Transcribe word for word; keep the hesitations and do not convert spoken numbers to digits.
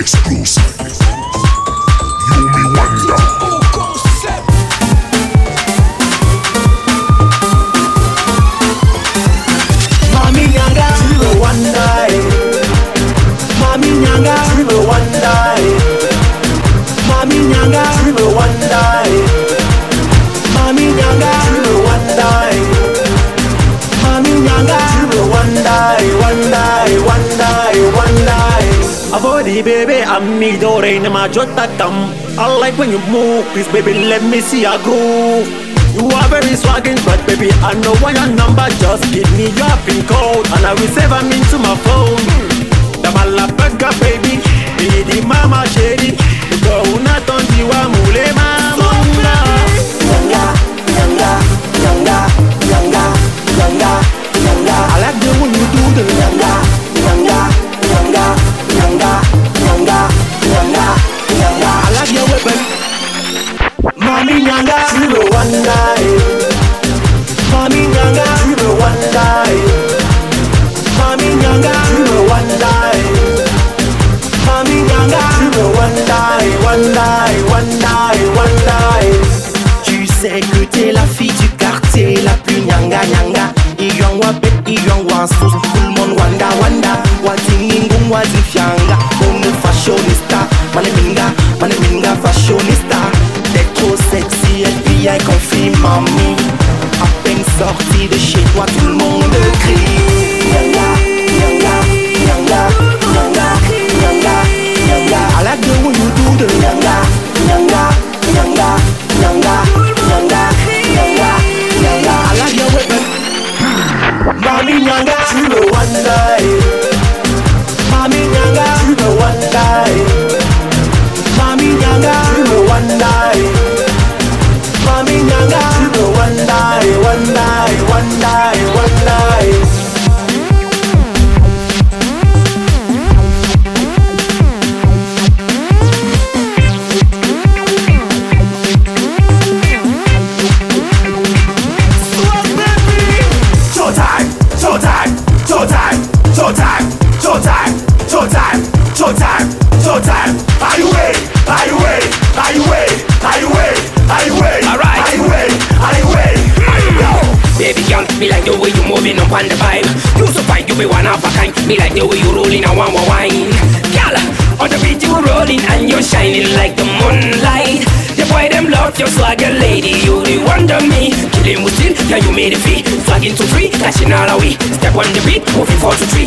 exclusive. You me wonder. Mami nyanga, you me wonder. Mami nyanga, you me wonder. Mami nyanga, you me wonder. Mami nyanga, you me wonder. Mami nyanga, you me wonder, wonder, wonder, wonder. Avodi baby, I'm me do rain ma jota tam. I like when you move, please baby, let me see a groove. You are very swagging, but baby, I know what your number. Just give me your pin code, and I will save them into my phone. The malapaga baby, be the mama shady. The girl who not on the wa mule mama. Nyanga, nyanga, nyanga, nyanga, nyanga, nyanga. I like the way you do the nyanga, nyanga, nyanga, nyanga, nyanga, nyanga, nyanga. I like your weapon. Mami nyanga, you me wonder. Mami nyanga, you me wonder. Mami nyanga, you me wonder. Mami nyanga, you me wonder, wonder, wonder, wonder. Tu sais que t'es la fille du quartier, la plus nyanga nyanga. Iyong wape, iyong wasus, tout le monde wanda wanda. Watingingung wazifyanga, comme le fashionista. Mane minga, mane minga fashionista. T'es trop sexy, F B I confie mami. À peine sorti de chez toi, tout le monde crie. Nyanga, nyanga, nyanga, nyanga, nyanga, nyanga. I like the way you do the nyanga, nyanga, nyanga, nyanga, nyanga, nyanga, nyanga. I like your weapon. Mami nyanga, you me wonder. Mami nyanga, you me wonder. Mami nyanga, you me wonder. Mami nyanga, you me wonder, wonder, wonder, wonder. Showtime, showtime, showtime, showtime, showtime, showtime, showtime, showtime. Are you ready? Are you ready? Are you ready? Are you ready? Are you ready? Alright. Are you ready? Are you ready? Yo. Baby girl, me like the way you moving up on the vibe. You so fine, you be one of a kind. Me like the way you rolling and one more wine. Girl, on the beat you rolling and you're shining like the moonlight. The boy them love your swagger, lady. You the wonder me. Killing with still, can you made it feet? Flagging to free, dashing all away. Step on the beat, moving four to three.